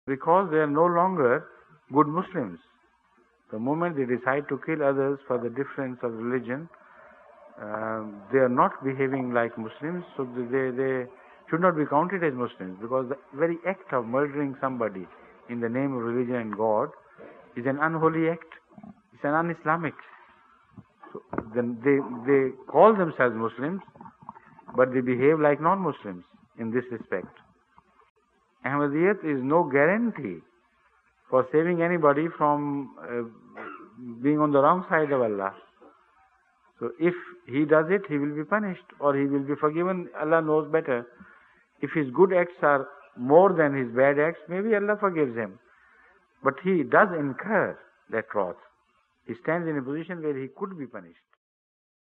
because they are no longer good Muslims. The moment they decide to kill others for the difference of religion, they are not behaving like Muslims, so they should not be counted as Muslims, because the very act of murdering somebody in the name of religion and God is an unholy act. It's an un-Islamic. So then they call themselves Muslims, but they behave like non-Muslims in this respect. Ahmadiyyat is no guarantee for saving anybody from being on the wrong side of Allah. So if he does it, he will be punished or he will be forgiven. Allah knows better. If his good acts are more than his bad acts, maybe Allah forgives him. But he does incur that wrath. He stands in a position where he could be punished.